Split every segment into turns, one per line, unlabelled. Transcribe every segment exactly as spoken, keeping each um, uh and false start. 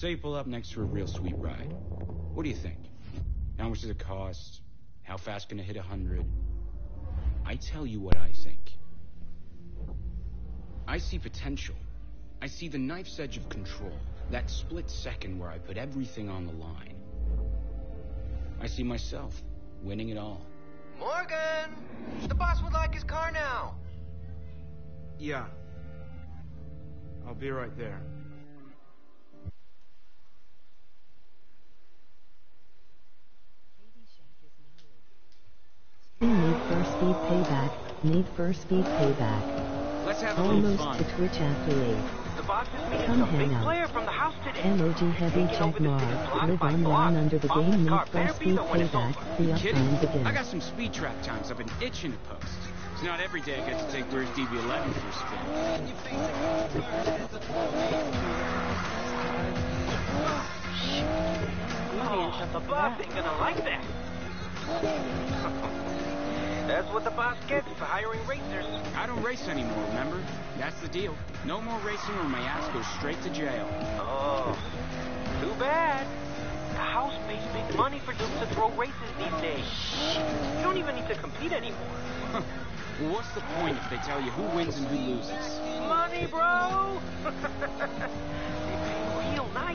Say you pull up next to a real sweet ride. What do you think? How much does it cost? How fast can it hit a hundred? I tell you what I think. I see potential. I see the knife's edge of control. That split second where I put everything on the line. I see myself winning it all.
Morgan! The boss would like his car now.
Yeah. I'll be right there.
Need for Speed Payback. Need for Speed Payback.
Let's have a little
Almost
fun.
to Twitch affiliate.
The boss is meeting
Come
some
hang
big
out.
player from the house today.
M O G Heavy
Taking over
Check
the city
Mark.
block
Live
by
online
block.
under the
Boss's
game Need
car
for
better be
Speed
there when it's
Payback.
over.
The
Kidding?
uptime begins.
I got some speed trap times I've been itching to post. It's not every day I get to take Where's D B eleven for a spin.
Oh, the boss ain't gonna like that. That's what the boss gets for hiring racers.
I don't race anymore, remember? That's the deal. No more racing or my ass goes straight to jail.
Oh, too bad. The house pays big money for dudes to throw races these days. You don't even need to compete anymore.
Well, what's the point if they tell you who wins and who loses?
Money, bro! They pay real nice.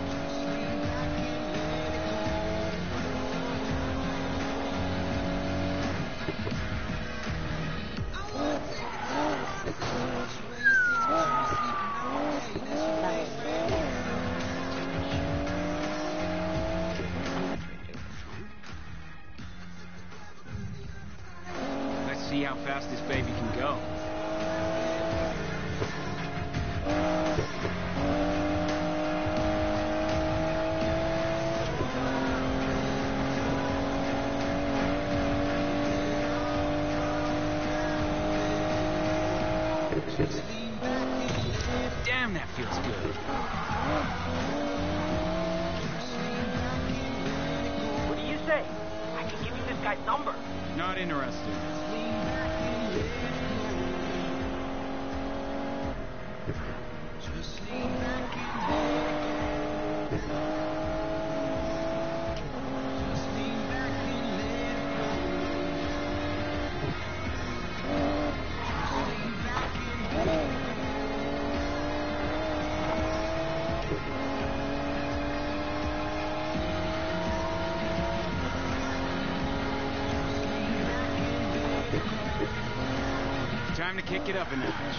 Let's see how fast this baby can go. Damn, that feels good.
What do you say? I can give you this guy's number.
Not interested. Time to kick it up a notch.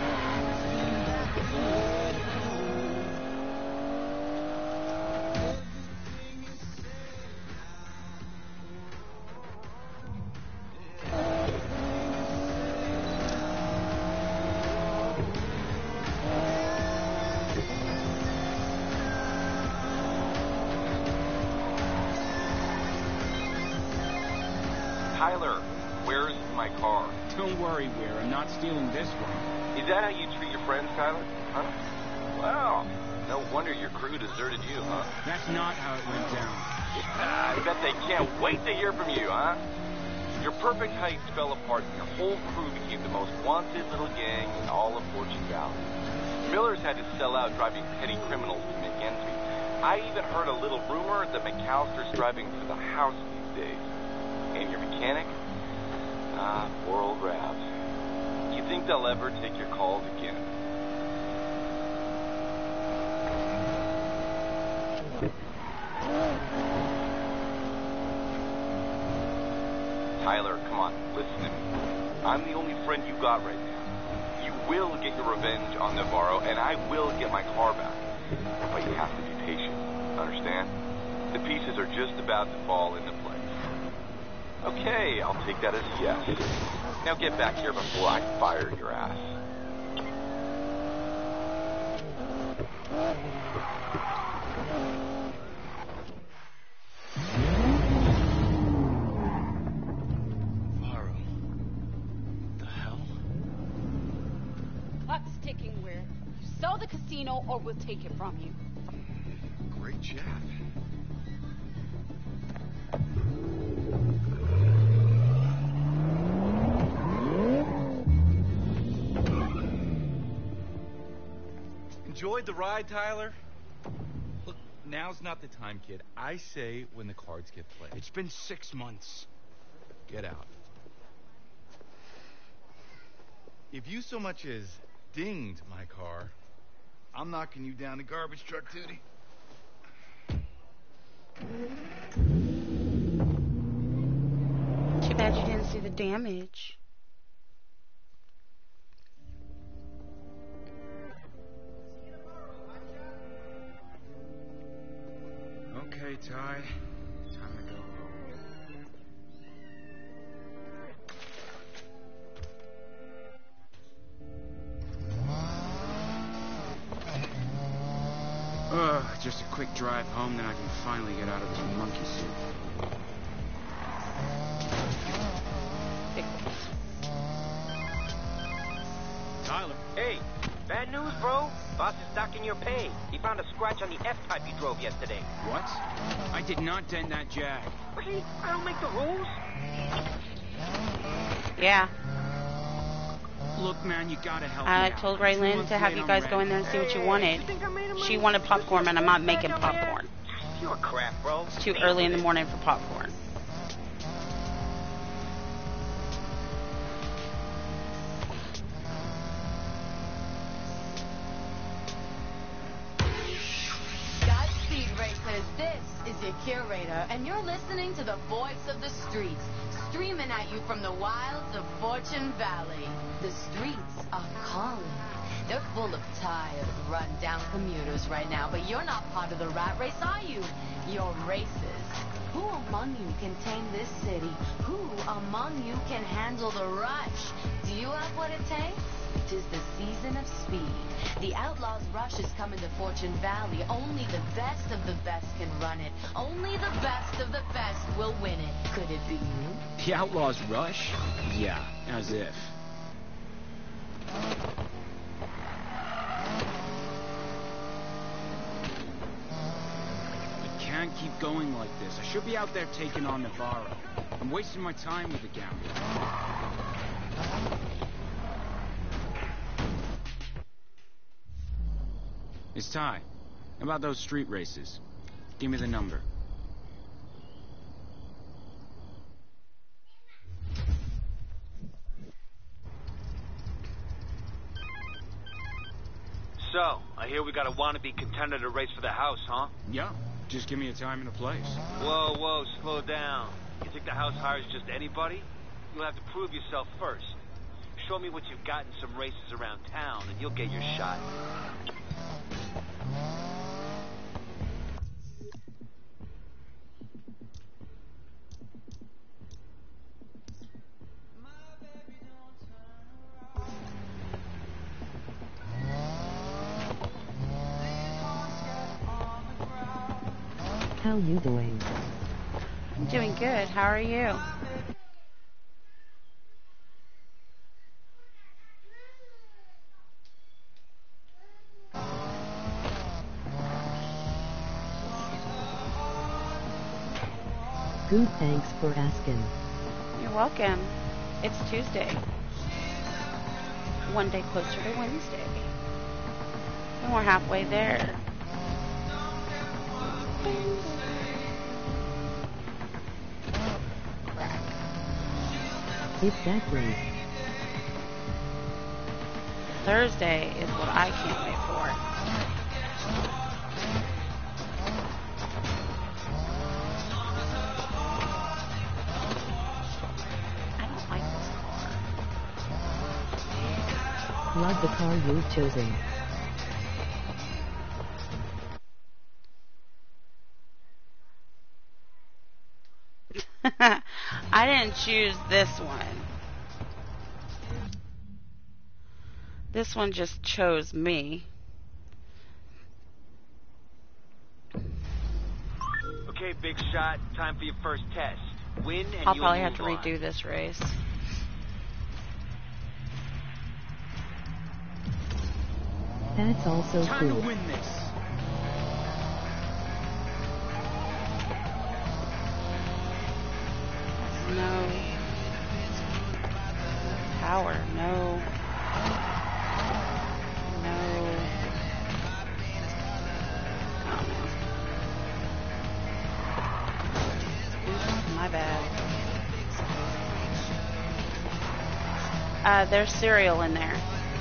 Tyler, where's my car?
Don't worry, Weir. I'm not stealing this one.
Is that how you treat your friends, Tyler? Huh? Wow. No wonder your crew deserted you, huh?
That's not how it went down.
I bet they can't wait to hear from you, huh? Your perfect heist fell apart and your whole crew became the most wanted little gang in all of Fortune Valley. Millers had to sell out driving petty criminals to make ends meet. I even heard a little rumor that McAllister's driving for the house these days. And your mechanic? Ah, poor old Ravs. Do you think they'll ever take your calls again? Tyler, come on, listen to me. I'm the only friend you got right now. You will get your revenge on Navarro, and I will get my car back. But you have to be patient, understand? The pieces are just about to fall into place. Okay, I'll take that as a yes. Now get back here before I fire your ass.
Varro. The hell?
Clock's ticking, Weir. You sell the casino or we'll take it from you.
Great chat.
Enjoyed the ride, Tyler?
now's not the time, kid. I say when the cards get played.
It's been six months.
Get out. If you so much as dinged my car, I'm knocking you down to garbage truck duty.
Too bad you didn't see the damage.
Okay, Ty. Time to go home. Ugh, just a quick drive home, then I can finally get out of this monkey suit.
Tyler. Hey, bad news, bro. Boss is docking your pay. He found a scratch on the F-Type you drove yesterday.
What? I did not dent that Jag.
Really? I don't make the rules.
Yeah.
Look, man, you gotta help
I
me out.
told
Two
Raylyn
months
to have
late
you
on
guys
rent.
go in there and see what you
Hey,
wanted.
you think I made a
She
move?
wanted popcorn, and I'm not making popcorn.
You're crap, bro.
It's too early in the morning for popcorn.
Godspeed, racers. This is your curator, and you're listening to the voice of the streets, streaming at you from the wilds of Fortune Valley. The streets are calling. They're full of tired, run-down commuters right now, but you're not part of the rat race, are you? You're racers. Who among you can tame this city? Who among you can handle the rush? Do you have what it takes? 'Tis the season of speed. The Outlaws Rush is coming to Fortune Valley. Only the best of the best can run it. Only the best of the best will win it. Could it be you?
The Outlaws Rush? Yeah, as if. I can't keep going like this. I should be out there taking on Navarro. I'm wasting my time with the gambler. It's Ty. How about those street races? Give me the number.
So, I hear we got a wannabe contender to race for the house, huh?
Yeah, just give me a time and a place.
Whoa, whoa, slow down. You think the house hires just anybody? You'll have to prove yourself first. Show me what you've got in some races around town, and you'll get your shot.
How you doing?
I'm doing good. How are you?
Good, thanks for asking.
You're welcome. It's Tuesday. One day closer to Wednesday. And we're halfway there.
Exactly.
Thursday is what I can't wait for. I don't like this car.
Love the car you've chosen.
I didn't choose this one. This one just chose me.
Okay, big shot. Time for your first test. Win and
I'll
you'll
probably have
move
to
on.
redo this race.
That's also
Time
cool.
to win this.
No power, no, no. Oh, My bad. Uh, there's cereal in there.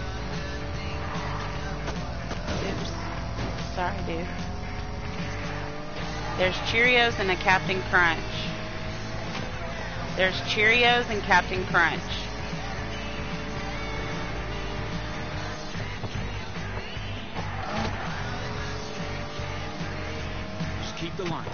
Oops. Sorry, dude. There's Cheerios and a Captain Crunch. There's Cheerios and Captain Crunch.
Just keep the line.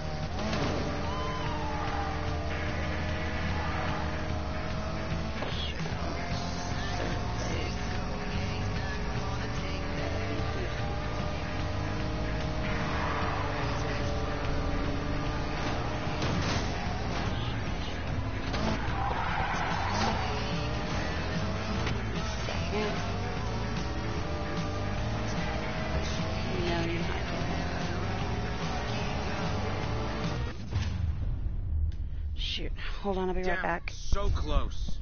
Shoot. Hold on, I'll be right
Damn,
back.
So close.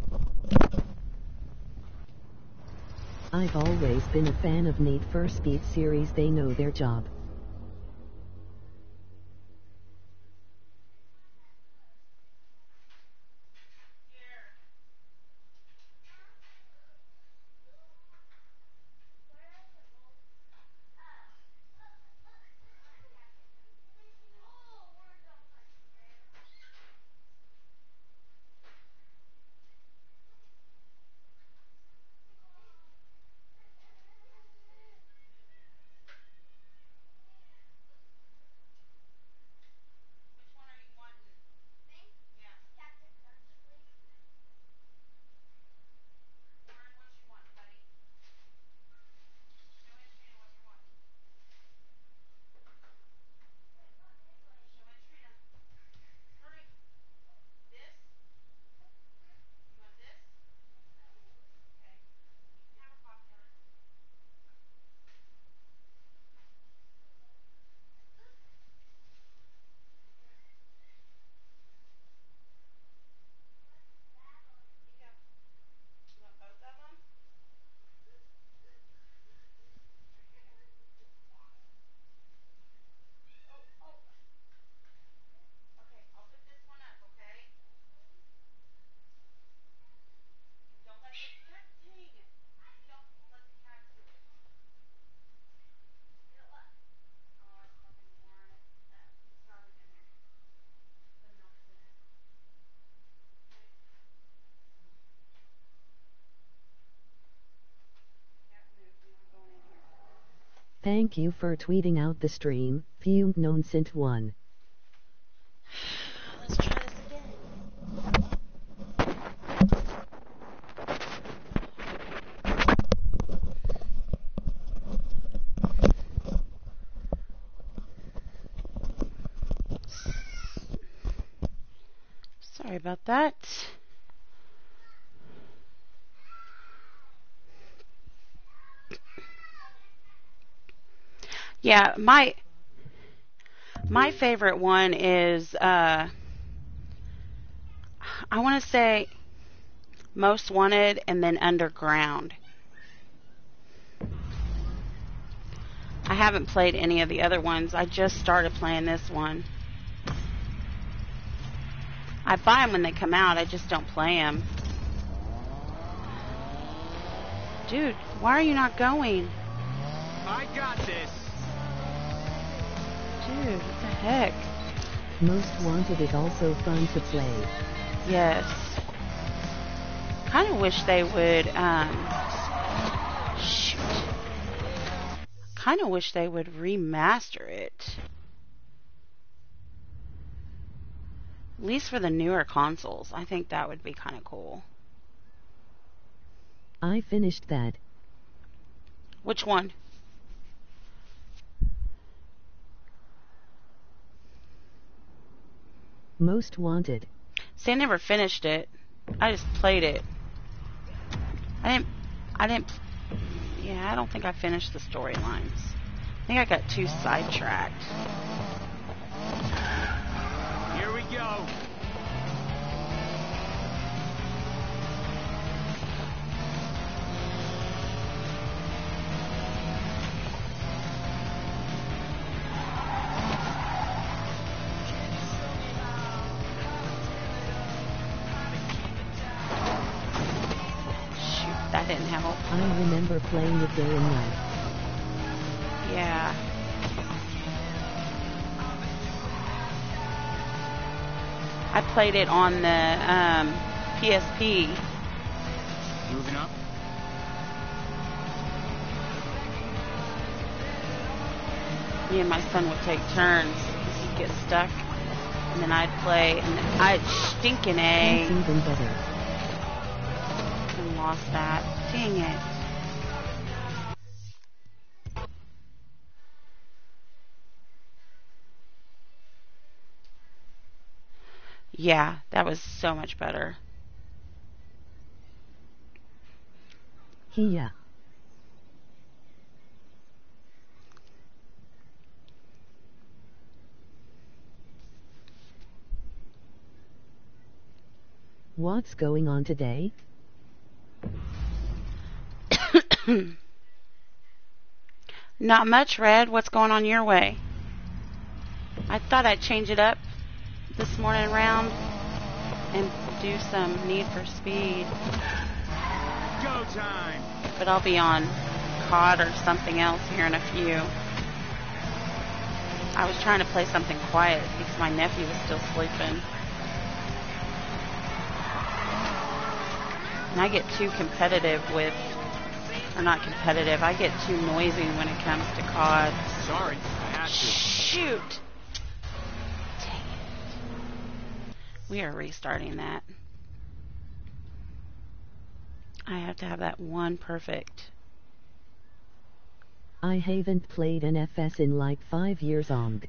I've always been a fan of Need for Speed series. They know their job. Thank you for tweeting out the stream, Fumed Nonsense one.
Let's try this again. Sorry about that. Yeah, my my favorite one is uh, I want to say Most Wanted and then Underground. I haven't played any of the other ones. I just started playing this one. I buy them when they come out. I just don't play them. Dude, why are you not going?
I got this.
Dude, what the heck?
Most Wanted is also fun to play.
Yes. Kind of wish they would, um... Shoot. Kind of wish they would remaster it. At least for the newer consoles. I think that would be kind of cool.
I finished that.
Which one?
Most Wanted.
See, I never finished it. I just played it. I didn't... I didn't... Yeah, I don't think I finished the storylines. I think I got too sidetracked.
Here we go.
didn't help.
I remember playing it day and night.
Yeah. I played it on the um, P S P.
Moving up.
Me and my son would take turns. He'd get stuck, and then I'd play, and then I'd stinking A.
That's even better.
And lost that. Dang it. Yeah, that was so much better.
Yeah. What's going on today?
Not much, Red. What's going on your way? I thought I'd change it up this morning round and do some Need for Speed.
Go time!
But I'll be on C O D or something else here in a few. I was trying to play something quiet because my nephew was still sleeping. And I get too competitive with, or not competitive, I get too noisy when it comes to C O D.
Sorry, I had to.
Shoot! Dang it. We are restarting that. I have to have that one perfect.
I haven't played N F S in like five years on.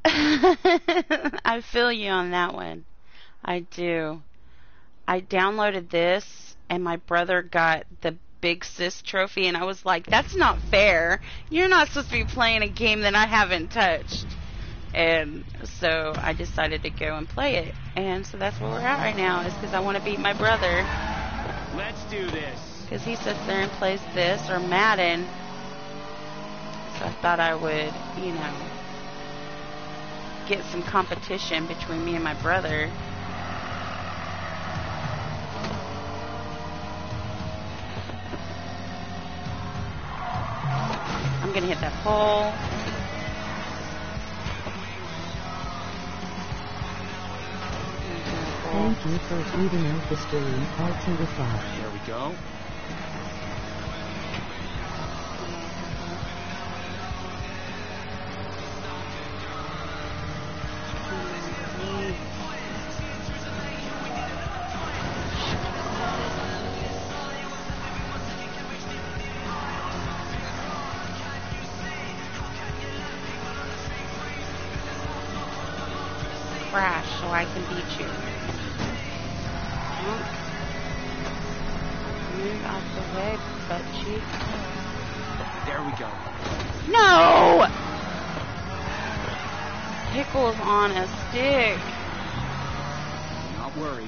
I feel you on that one. I do. I downloaded this, and my brother got the Big Sis trophy, and I was like, that's not fair. You're not supposed to be playing a game that I haven't touched. And so I decided to go and play it. And so that's where we're at right now, is because I want to beat my brother.
Let's do this.
Because he sits there and plays this, or Madden. So I thought I would, you know, get some competition between me and my brother. I'm going to hit that pole.
Thank you for tweeting out the stream, R T with five.
There we go.
Crash so I can beat you. Move out the way, butt cheek.
There we go.
No! Pickles on a stick.
Not worried.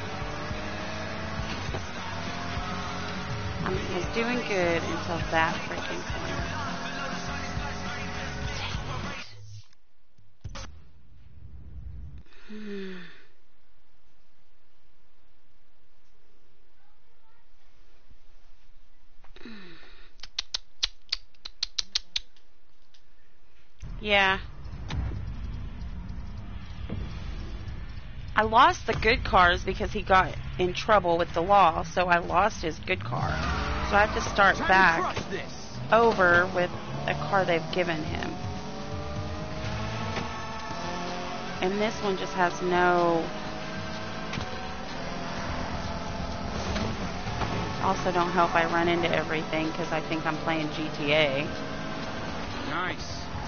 I was doing good until that freaking point. Hmm. Yeah. I lost the good cars because he got in trouble with the law, so I lost his good car. So I have to start
Time
back
to crush this.
over with a car they've given him. And this one just has no... Also don't help I run into everything because I think I'm playing G T A.
Nice.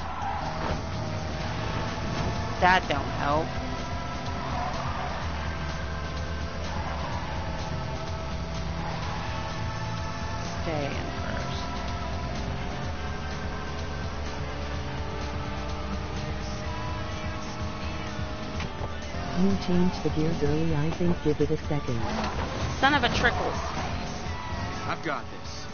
That don't help. Stay in first.
You changed the gears early, I think give it a second.
Son of a trickles.
I've got this.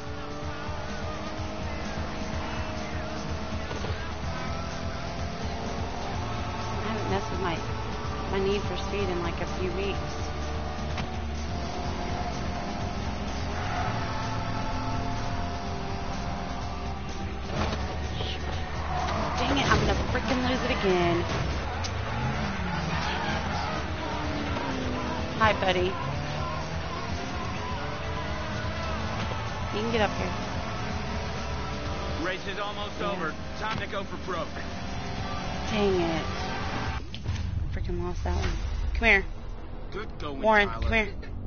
I haven't messed with my, my Need for Speed in like a few weeks. Hi, buddy. You can get up here.
Race is almost
Yeah.
over. Time to go for broke.
Dang it. Freaking lost that one. Come here.
Good going,
Warren,
Tyler.
come here.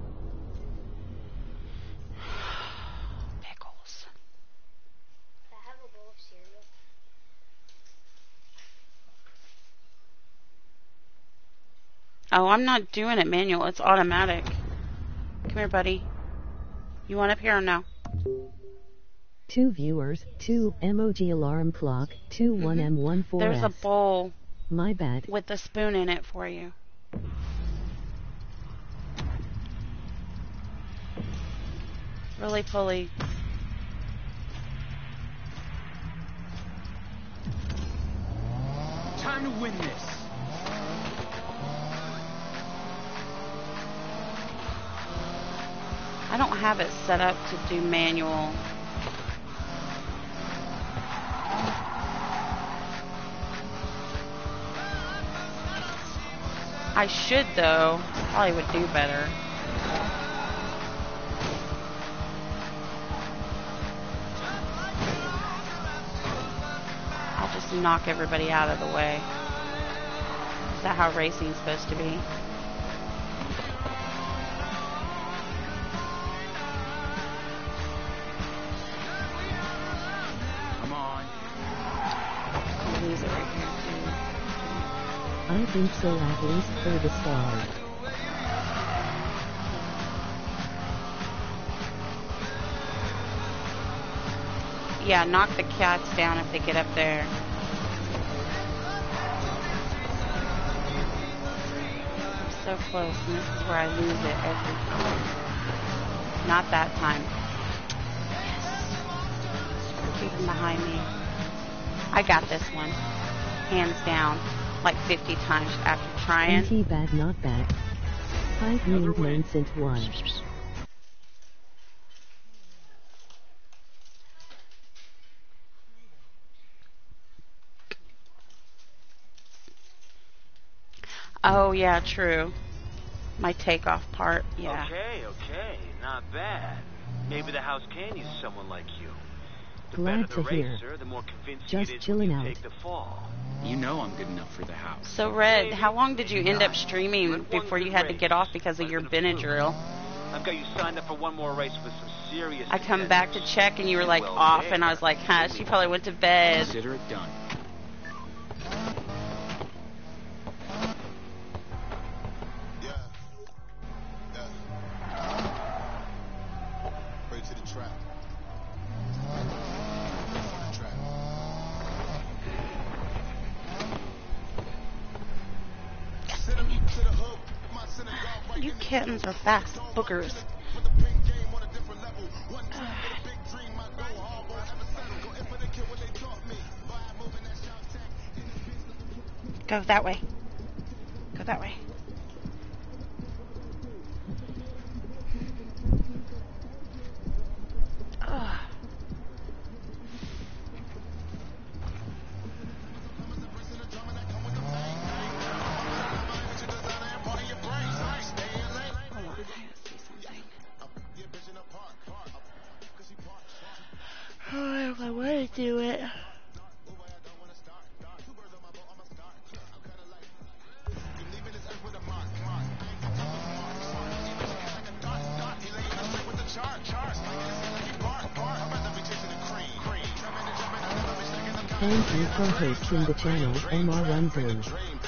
Pickles.
I have a bowl of cereal.
Oh, I'm not doing it manual. It's automatic. Come here, buddy. You want up here or no?
Two viewers, two emoji alarm clock, two one M one four S.
There's a bowl
My bad.
with a spoon in it for you. Really pulley.
Time to win this.
I don't have it set up to do manual. I should though. Probably would do better. I'll just knock everybody out of the way. Is that how racing's supposed to be?
Come on.
I'll lose it right here too.
I think so, at least for the stars.
Yeah, knock the cats down if they get up there. I'm so close, and this is where I lose it every time. Not that time. Yes. Keep them behind me. I got this one. Hands down. Like fifty times after trying.
Anti bad not bad. Five named nine cent one.
Oh, yeah, true. My takeoff part, yeah.
Okay, okay, not bad. Maybe the house can use someone like you. The
Glad
better the
to hear.
racer, the more convincing
Just
it is
chilling
when you
out.
take the fall.
You know I'm good enough for the house.
So, Red, how long did you end up streaming before you had to get off because of your Benadryl?
I've got you signed up for one more race with some serious
I come back to check and you were like
Well,
off,
there.
and I was like, huh, she probably went to bed.
Consider it done.
Right to the trap. Trap. Send 'em to the hood. My synagogue right
You
in the
kittens are fast boogers.
Put the pink game on a different level. One time with a big dream, I go hard, won't ever settle. Go in for the kill what they taught me. Vibe moving that shot tech. In this business.
Go that way. Go that way. Ugh. Hold on, I gotta see something. Oh, I don't know where to do it.
Thank you for hosting the channel, M R Runs In.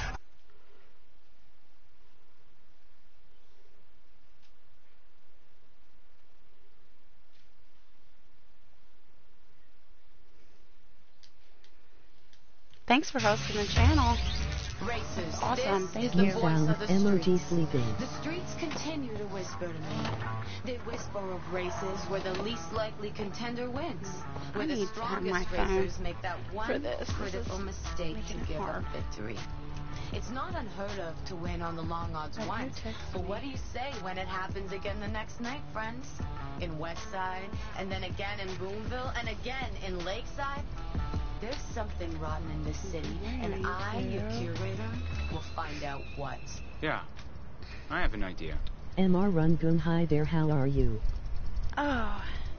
Thanks for hosting the channel.
Racers,
Awesome,
this
thank
is the
you.
voice
Sound
of the
emoji
streets.
sleeping.
The streets continue to whisper to me. They whisper of races where the least likely contender wins. Where
I
the
need to have
strongest
my phone
racers make that one
for this. This
critical
is
mistake to
making it
give
hard.
up victory. It's not unheard of to win on the long odds
But
once.
you text
But
me.
what do you say when it happens again the next night, friends? In Westside, and then again in Boonville, and again in Lakeside? There's something rotten in this city, and I, your curator, will find out what.
Yeah, I have an idea.
M R Rungoon, hi there, how are you?
Oh.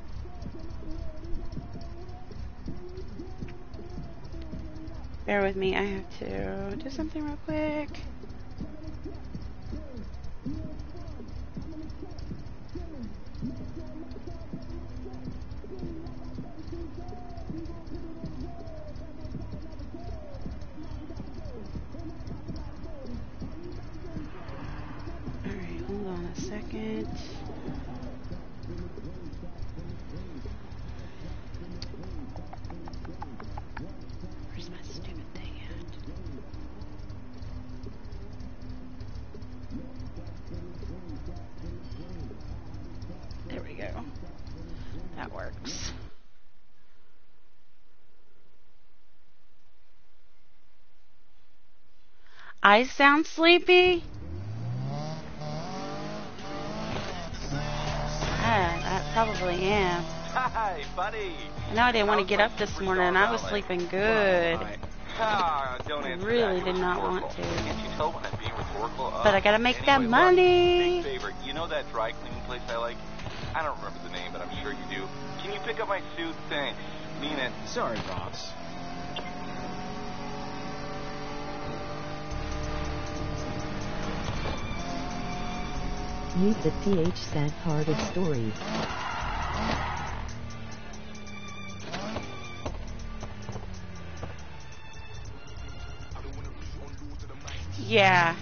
Bear with me, I have to do something real quick. Alright, hold on a second. Where's my stupid thing at? There we go. That works. I sound sleepy? Yeah, I probably am.
Hi, buddy.
I know I didn't want to get up this morning and I was sleeping good.
Ah, don't answer
Really
that.
did not want to.
Can't you tell when I'm being rhetorical? Uh,
But I gotta make that
anyway,
money.
look, big favor. You know that dry cleaning place I like? I don't remember the name, but I'm sure you do. Can you pick up my suit? Thanks. Mean it.
Sorry, boss.
Meet the T H sad-hearted story.
Yeah.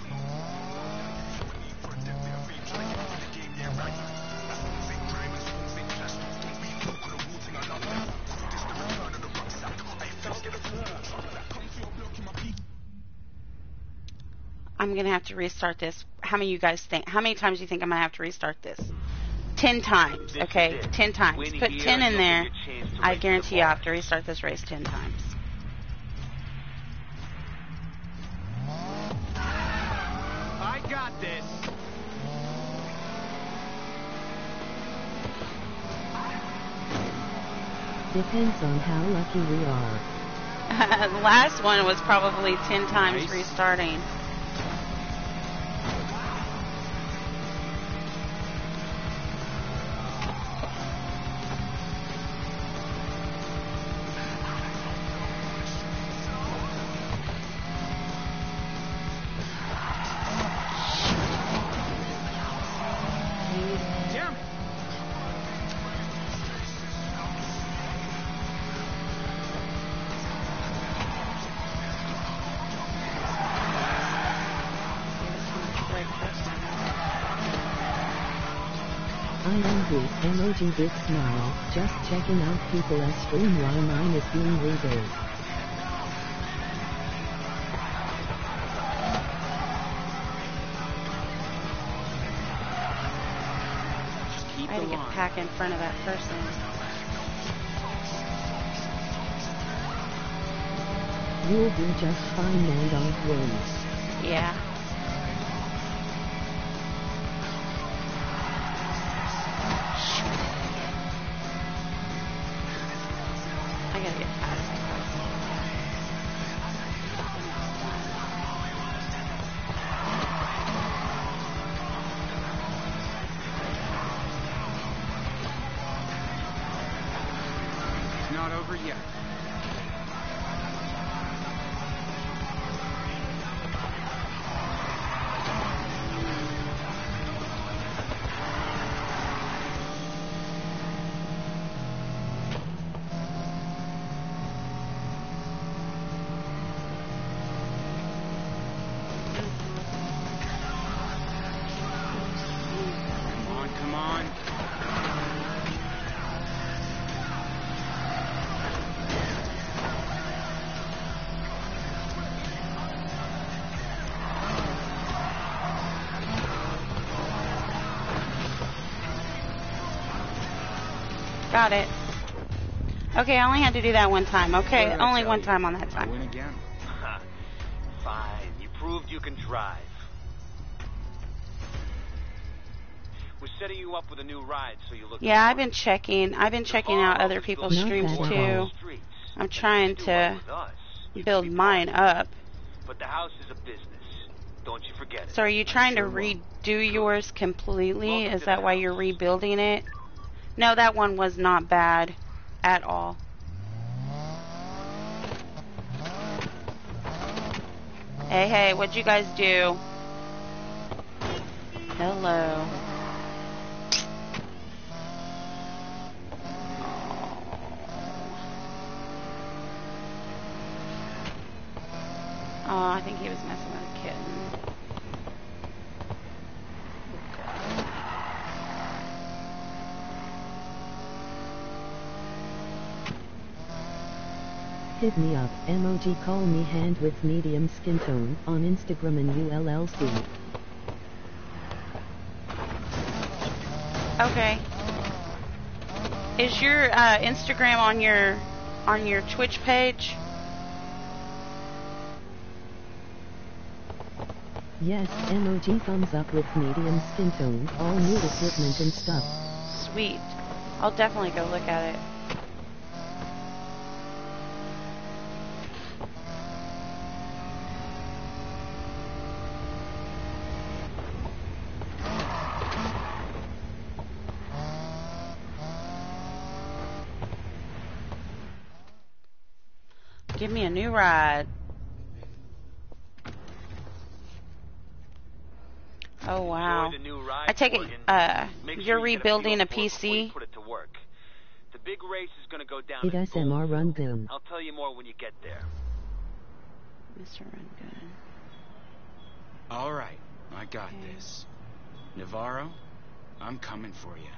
I'm gonna have to restart this. How many of you guys think? How many times do you think I'm gonna have to restart this? Ten times, okay? Ten times. Put ten in there. I guarantee you I have to restart this race ten times.
I got this.
Depends on how lucky we are.
The last one was probably ten times
Nice.
restarting.
Damn it.
I am Booth, emoji big smile, just checking out people as stream while mine is being rebuilt.
Keep
I had
the
to get
line.
back in front of that person.
You'll do just fine, man, don't worry.
Yeah. I gotta get past that person.
It's not over yet. Come on, come on.
Got it. Okay, I only had to do that one time. Okay,
What did I
only
tell
one
you?
time on that
I
time.
win again.
Fine. You proved you can drive. We're setting you up with a new ride so you look.
Yeah, I've been checking. I've been checking out other people's
Not
streams
bad at all.
too. I'm trying to build mine up.
But the house is a business. Don't you forget. forget it.
So are you trying to
Sure will.
redo yours completely?
Welcome
Is
to
that
the
why
house.
you're rebuilding it? No, that one was not bad at all. Hey, hey, what'd you guys do? Hello. Oh, I think he was messing with a kitten.
Hit me up, emoji call me hand with medium skin tone, on Instagram and U L L C.
Okay. Is your uh, Instagram on your on your Twitch page?
Yes, emoji thumbs up with medium skin tone, all new equipment and stuff.
Sweet. I'll definitely go look at it. Give me a new ride. Oh wow.
Enjoy the new ride,
I take it
Morgan.
uh
Make
you're
sure you get a
rebuilding
feel
a
for it before you
P C?
put it to work. The big race is going to go down
It
in
S M R run boom.
I'll tell you more when you get there.
Mister Rungun.
All right, I got
Okay.
this. Navarro, I'm coming for you.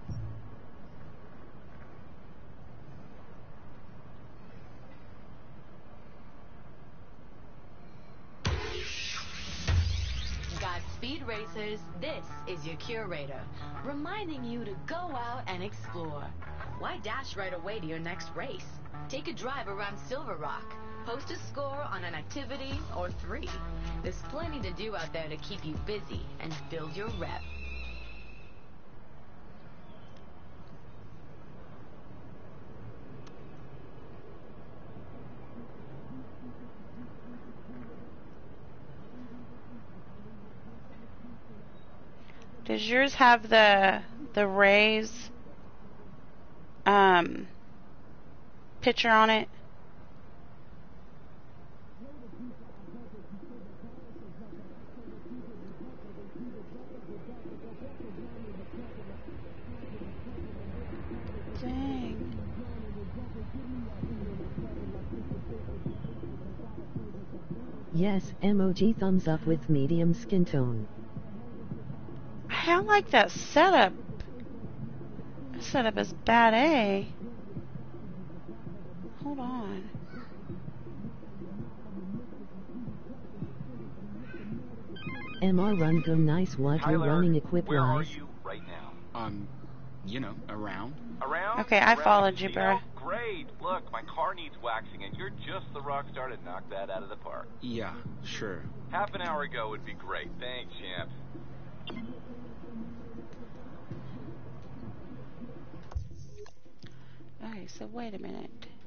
Godspeed racers, this is your curator, reminding you to go out and explore. Why dash right away to your next race? Take a drive around Silver Rock. Post a score on an activity or three. There's plenty to do out there to keep you busy and build your rep.
Does yours have the the Rays um picture on it? Dang.
Yes, emoji thumbs up with medium skin tone.
I don't like that setup. That setup is bad A. Hold on.
M R run go nice what you're
Tyler,
running equip
where are
wise.
you right now?
Um, you know, around.
Around?
Okay, I
Around
followed
the
you,
casino?
bruh.
Great. Look, my car needs waxing, and you're just the rock star to knock that out of the park.
Yeah, sure.
Half an hour ago would be great. Thanks, champ.
Okay, so wait a minute.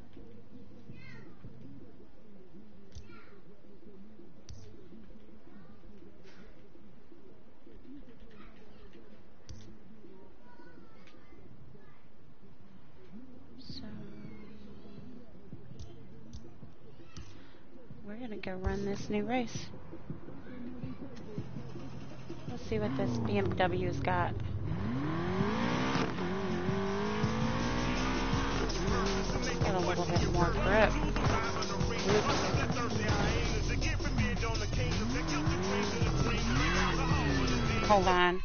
So we're gonna go run this new race. Let's see what this B M W's got. Got a little bit more grip. Oops. Hold on.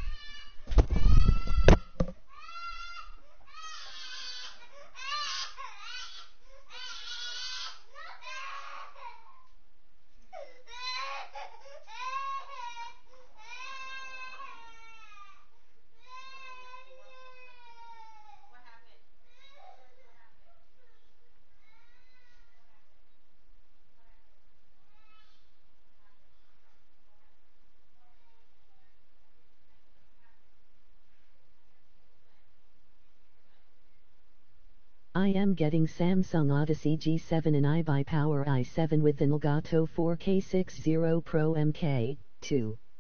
I am getting Samsung Odyssey G seven and iBuy Power i seven with an Elgato four K sixty Pro M K two.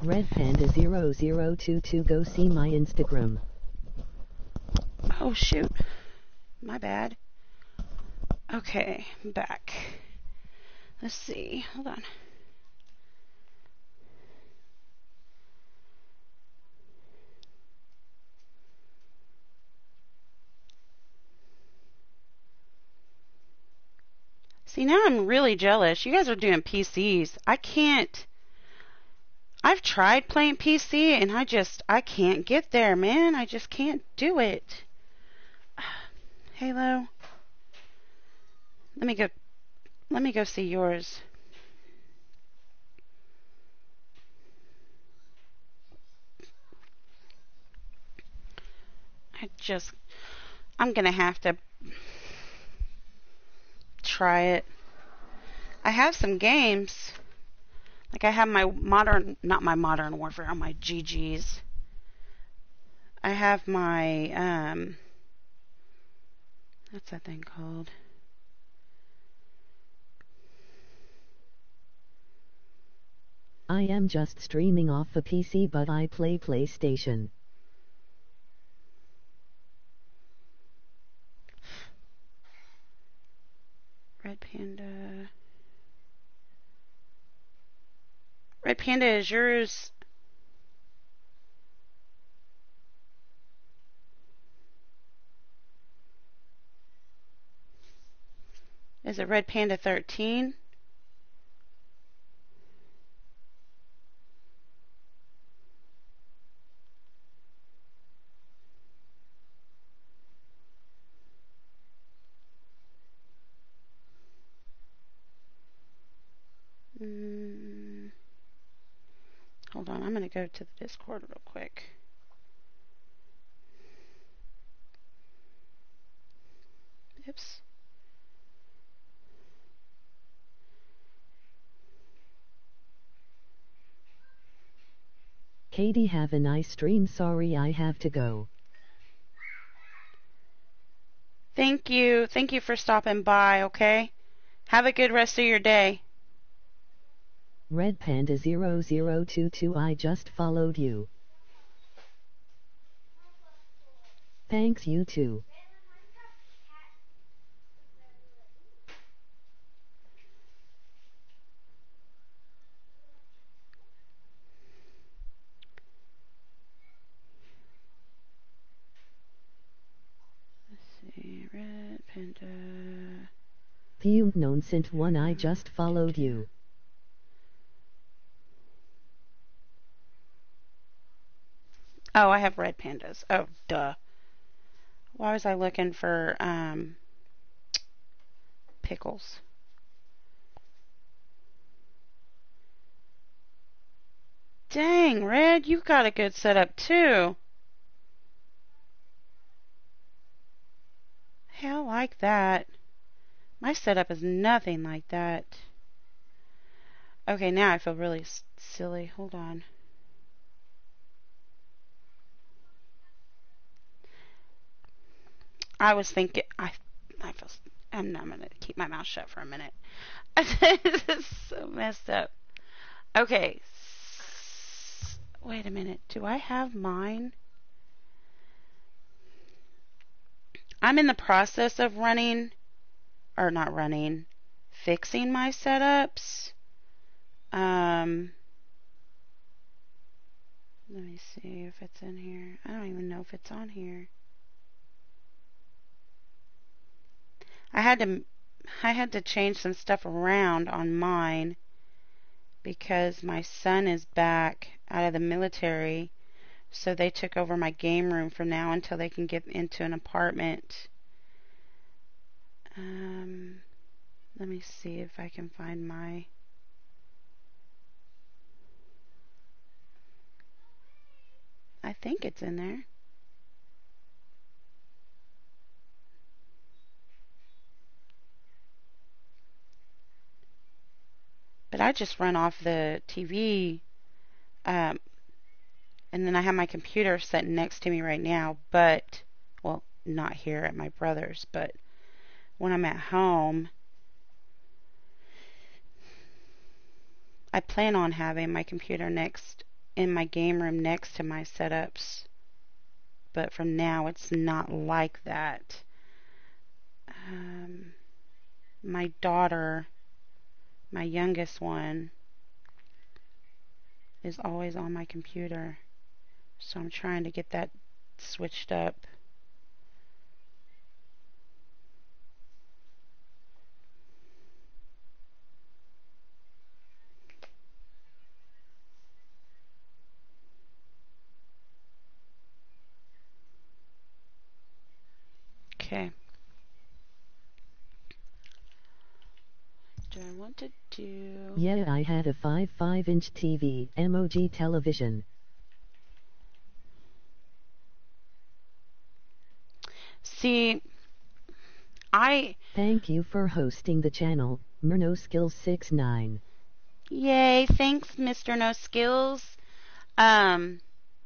Red Panda zero zero two two, go see my Instagram.
Oh, shoot. My bad. Okay, I'm back. Let's see. Hold on. See, now I'm really jealous. You guys are doing P Cs. I can't. I've tried playing P C and I just, I can't get there, man. I just can't do it. Halo. Let me go, let me go see yours. I just, I'm gonna have to try it. I have some games. Like I have my modern, not my Modern Warfare, on my G Gs. I have my, um, what's that thing called?
I am just streaming off a P C, but I play PlayStation.
Red Panda. Red Panda, is yours? Is it Red Panda thirteen? Mm. Hold on, I'm going to go to the Discord real quick. Oops.
Katie, have a nice stream. Sorry I have to go.
Thank you. Thank you for stopping by, okay? Have a good rest of your day.
Red Panda zero zero two two, I just followed you. Thanks, you too.
Let's see, Red Panda.
Few known sent one, I just followed you.
Oh, I have red pandas. Oh, duh. Why was I looking for um, pickles? Dang, Red, you've got a good setup too. Hey, I like that. My setup is nothing like that. Okay, now I feel really s silly. Hold on. I was thinking, I, I feel, I'm not going to keep my mouth shut for a minute. This is so messed up. Okay. S wait a minute. Do I have mine? I'm in the process of running, or not running, fixing my setups. Um, let me see if it's in here. I don't even know if it's on here. I had to I had to change some stuff around on mine because my son is back out of the military, so they took over my game room for now until they can get into an apartment. Um, let me see if I can find my I think it's in there. But I just run off the T V, um, and then I have my computer sitting next to me right now, but, well, not here at my brother's, but when I'm at home, I plan on having my computer next in my game room next to my setups. But for now, it's not like that. Um, my daughter, my youngest one, is always on my computer. So I'm trying to get that switched up. Okay. Do I want to do...
Yeah, I had a five five inch T V, M O G television.
See, I...
Thank you for hosting the channel, MurnoSkills sixty-nine.
Yay, thanks, Mister No Skills. Um,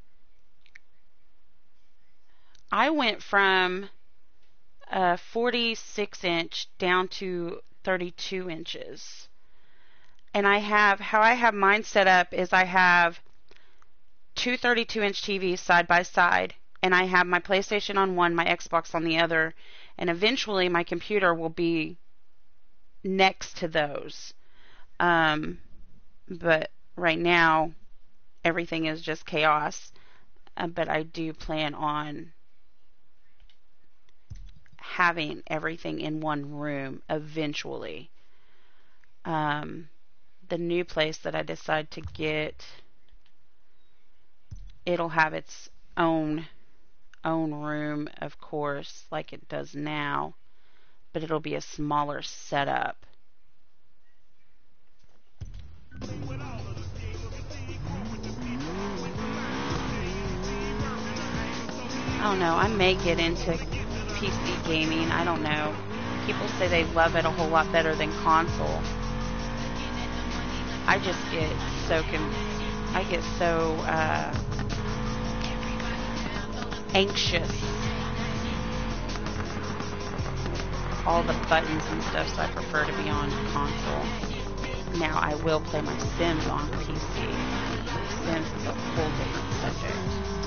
I went from a forty-six inch down to thirty-two inches. And I have, how I have mine set up is I have two thirty-two inch T Vs side by side, and I have my PlayStation on one, my Xbox on the other, and eventually my computer will be next to those. Um, but right now, everything is just chaos. Uh, but I do plan on having everything in one room eventually. Um, the new place that I decide to get, it'll have its own own room, of course, like it does now, but it'll be a smaller setup. I don't know, I may get into P C gaming, I don't know. People say they love it a whole lot better than console. I just get so con- I get so uh, anxious. All the buttons and stuff, so I prefer to be on console. Now I will play my Sims on P C. Sims is a whole different subject.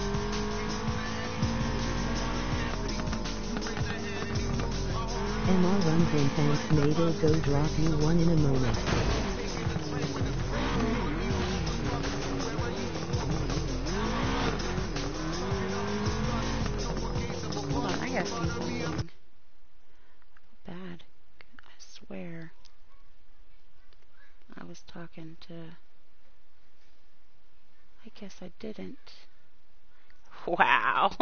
M R Rundgren, thanks mate, I'll go drop you one in a moment.
Hold on, I gotta see something bad. I swear. I was talking to... I guess I didn't. Wow.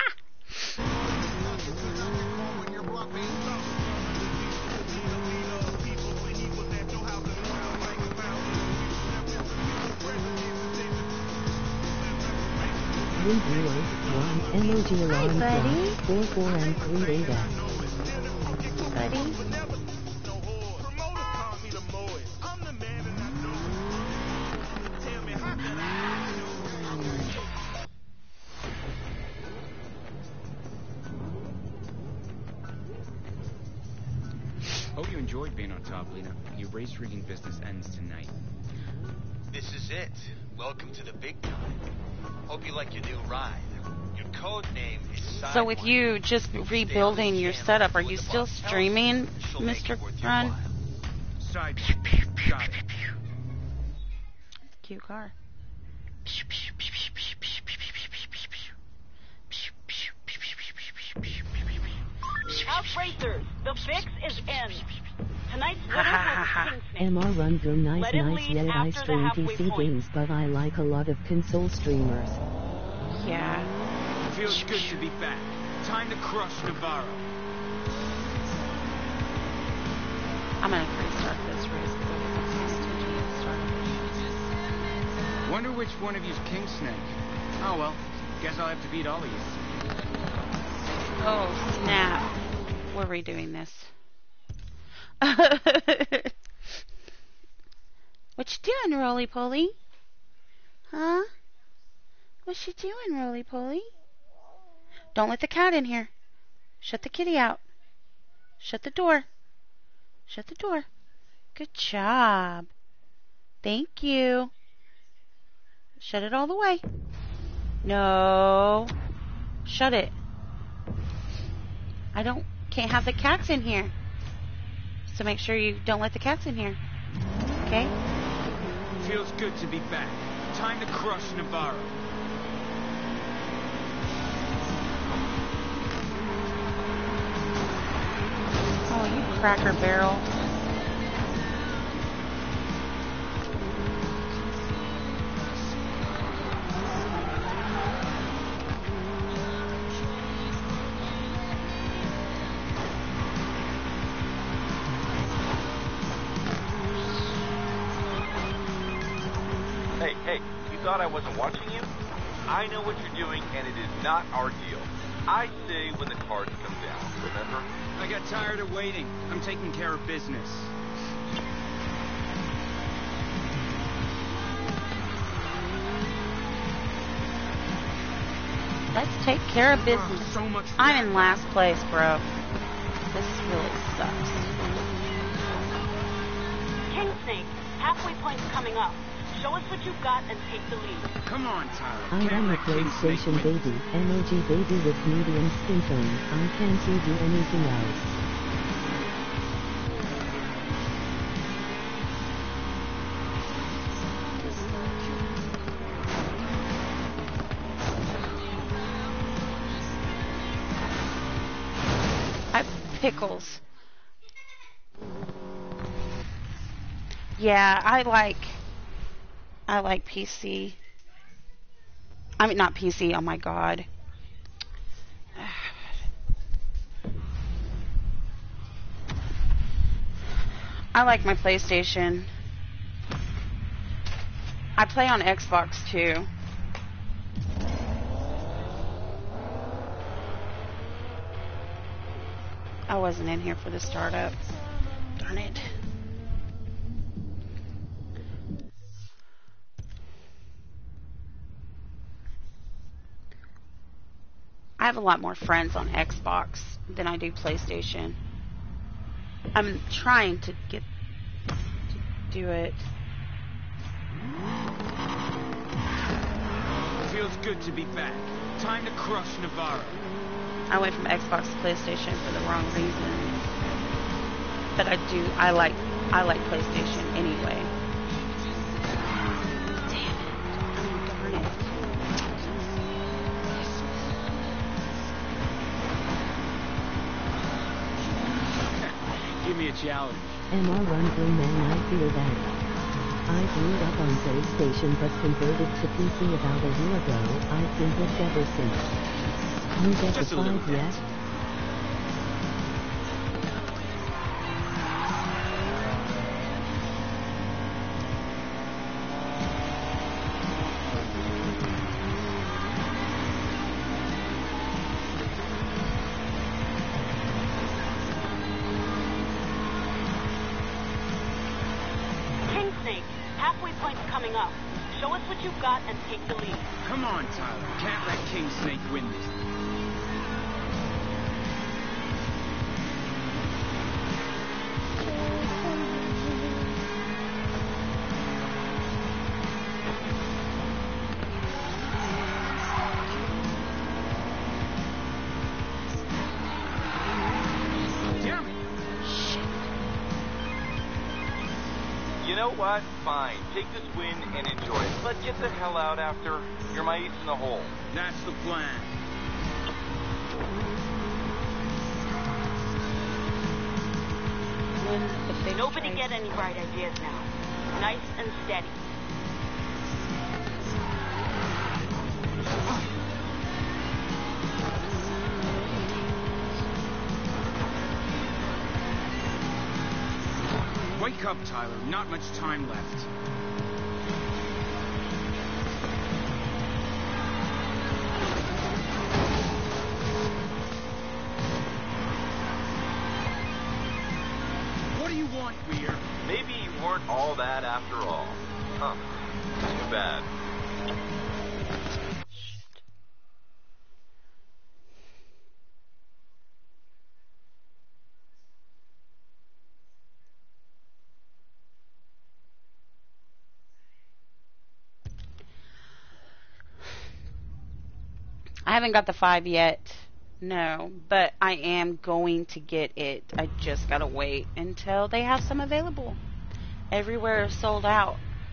Three zero one emoji alarm clock four four and three data.
Buddy.
Hope you enjoyed being on top, Lena. Your race rigging business ends tonight.
This is it. Welcome to the big time. Hope you like your new ride. Your code name is Sidewinder.
So with you just rebuilding your setup, are you still streaming, Mister Run?
Side. Got it.
Cute car.
House Racers, the fix is in. Tonight's winner was Kingsnake.
M R Rundgren, nice
Let it
nice
lead
yeah, I
after the
stream
halfway
P C
point.
games, but I like a lot of console streamers.
Yeah.
Feels good to be back. Time to crush Navarro.
I'm gonna restart this race because I was stingy at starting.
Wonder which one of you's King Snake. Oh well, guess I'll have to beat all of you.
Oh snap! We're redoing this. What you doing, Roly Poly? Huh? What you doing, Roly Poly? Don't let the cat in here. Shut the kitty out. Shut the door. Shut the door. Good job. Thank you. Shut it all the way. No. Shut it. I don't, can't have the cats in here. So make sure you don't let the cats in here. Okay?
Feels good to be back. Time to crush Navarro.
Oh, you cracker barrel.
Hey, hey, you thought I wasn't watching you? I know what you're doing, and it is not our deal. I say when the cards come down, remember?
I got tired of waiting. I'm taking care of business.
Let's take care of business.
Oh, so much
I'm in last place, bro. This really sucks.
King Snake, halfway point's coming up. Show us what you've got and take the lead.
Come on, Tyler.
I
Can't
am a
let King Snake
PlayStation
win.
baby, M O G baby with medium skin tone. I can't see do anything else.
I pickles. Yeah, I like I like P C. I mean not P C, oh my god. I like my PlayStation. I play on Xbox too. I wasn't in here for the startup. Darn it. I have a lot more friends on Xbox than I do PlayStation. I'm trying to get to do it.
Feels good to be back. Time to crush Navarro.
I went from Xbox to PlayStation for the wrong reason. But I do I like I like PlayStation anyway. Damn it. Oh, darn it.
Give me a challenge.
M R Run Green Man, I feel that. I grew up on PlayStation but converted to P C about a year ago. I've been hooked ever since. You get
Just
the
a little
five yet?
King Snake, halfway point's coming up. Show us what you've got and take the lead.
Come on, Tyler. Can't let King Snake win this. Damn it.
You know what? Fine. Take this win and enjoy it. But get the hell out after. You're my ace in the hole.
That's the plan.
When the big
Nobody
trace-
get any bright ideas now. Nice and steady.
Wake up, Tyler. Not much time left. What do you want, Weir?
Maybe you weren't all that after all. Huh. Too bad.
I haven't got the five yet. No, but I am going to get it. I just gotta wait until they have some available. Everywhere is sold out.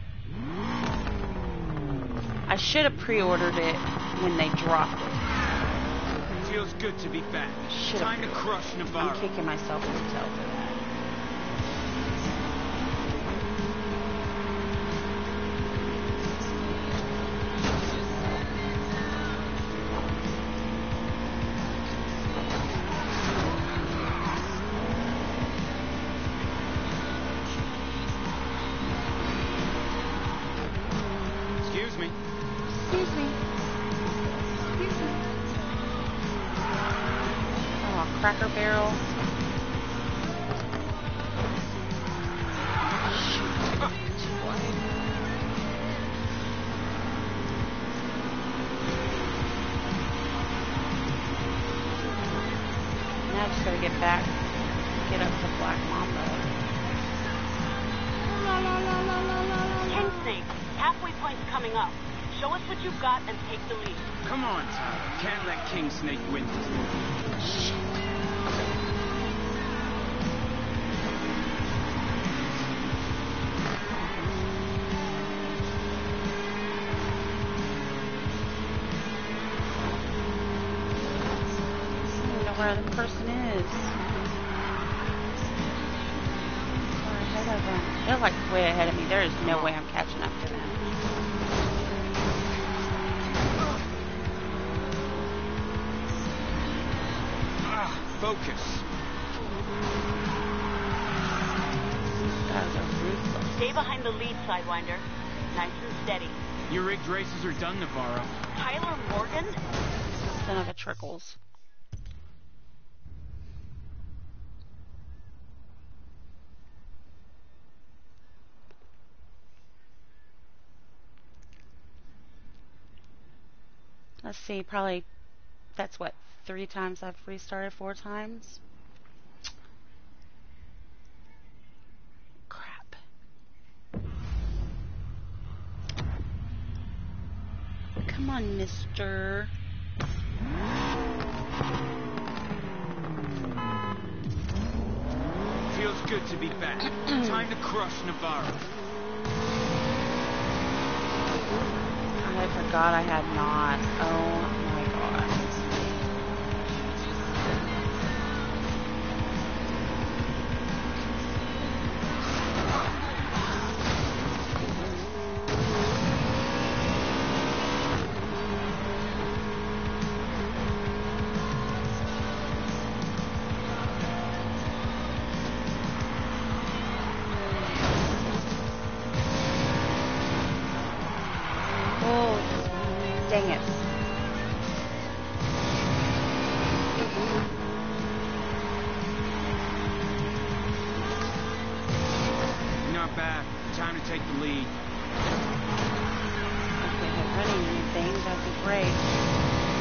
I should have pre-ordered it when they dropped it.
Feels good to be back.
Should've
Time to crush Navarro.
I'm kicking myself in the tail for that.
Excuse me.
Excuse me. Excuse me. Oh, Cracker Barrel. Now I just gotta get back, get up to Black Mamba.
King Snake, halfway point's coming up. Show us what you've got and take the lead.
Come on, Tyler. Can't let King Snake win this.
I don't know where the person is. Far ahead of them. They're like way ahead of me. There is no way I'm catching up to them.
Ah, focus.
These guys are ruthless.
Stay behind the lead, Sidewinder. Nice and steady.
Your rigged races are done, Navarro.
Tyler Morgan?
Son of a trickles. Let's see, probably, that's what, three times I've restarted, four times? Crap. Come on, mister.
Feels good to be back. Time to crush Navarro.
I forgot I had not. Oh my god. Dang it.
Not bad. Time to take the lead.
If they had running anything, that'd be great.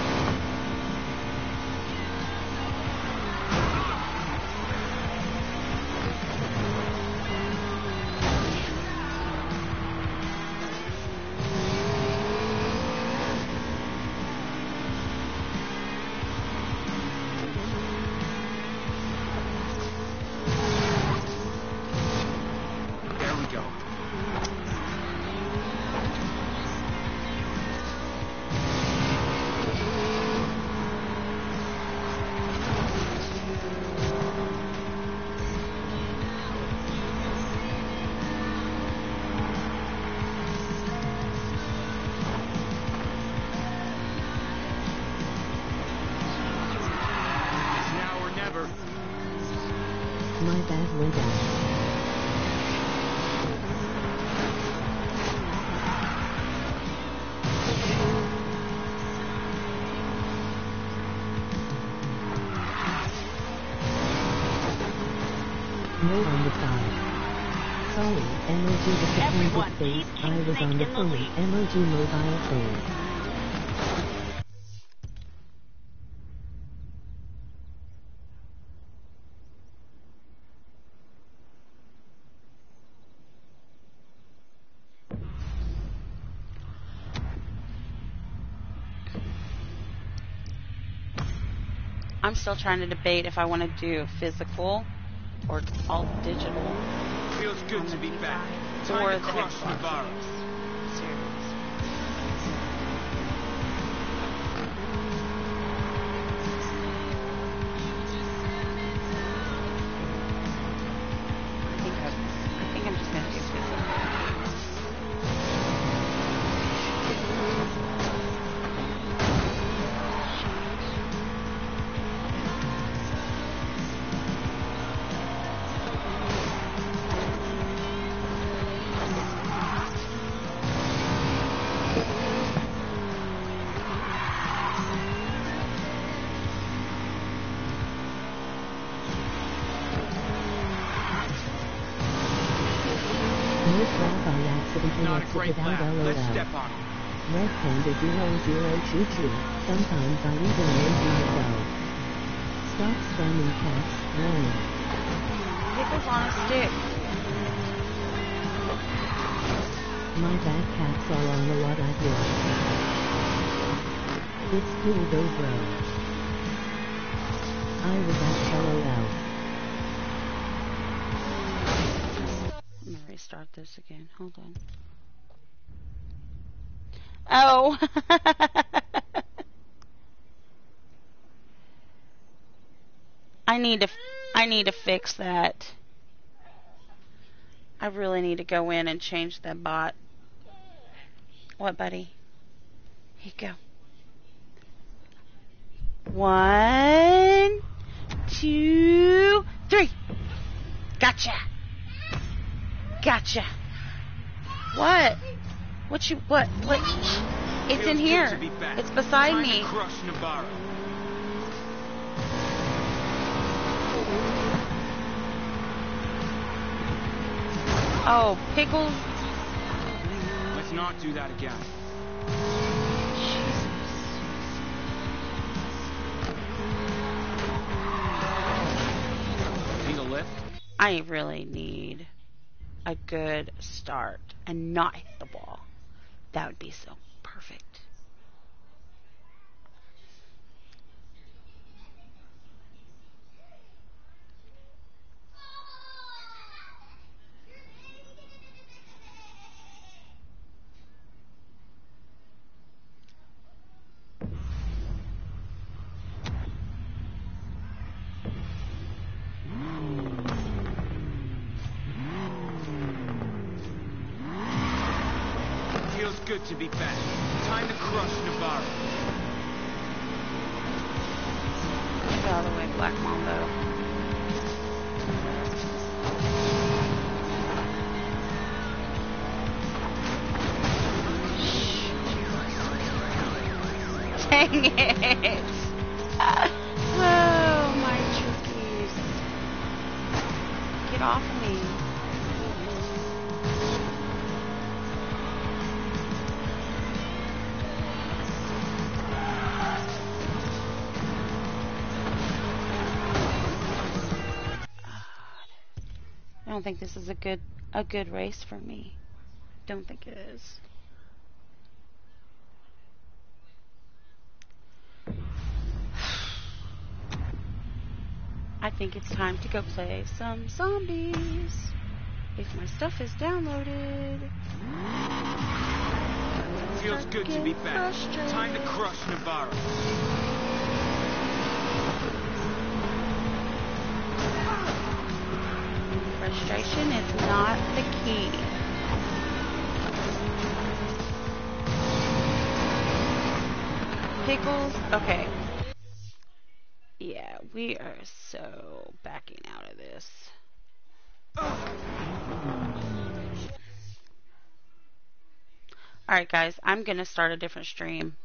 My bad went out. Note on the side. Sorry, M O G disappointed face. I was on the phone. M O G mobile phone.
I'm still trying to debate if I want to do physical or all digital.
Feels good to be back.
Or
Time
the
to crush
Xbox
Navarro.
series. I think I, I think I'm just gonna do physical.
No fly by accident
Not a
exit
great
without
lap. Let's
LOL.
step on it.
Red Panda zero zero choo choo. Sometimes I even lazy myself. Stop spamming cats. Warning.
Pickles on a stick.
My bad cats are on the what I do. It's cool though bro. I was at LOL.
I'm gonna restart this again. Hold on. Oh. I need to I need to fix that. I really need to go in and change that bot. What, buddy? Here you go. One, two, three. Gotcha. Gotcha. What? What you, what, what? It's
Feels
in
good
here.
to be back.
It's beside
Time
me.
to crush Navarro.
Oh, pickles.
Let's not do that again. Need a lift?
I really need a good start and not hit the wall. That would be so perfect.
Feels good to be back. Time to crush Navarro.
Get out of the way, Black Mambo. Dang it! Oh, my chickies. Get off me. I don't think this is a good a good race for me. Don't think it is. I think it's time to go play some zombies. If my stuff is downloaded.
Feels good to be back. Time to crush Navarro.
Frustration is not the key. Pickles? Okay. Yeah, we are so backing out of this. Alright guys, I'm gonna start a different stream.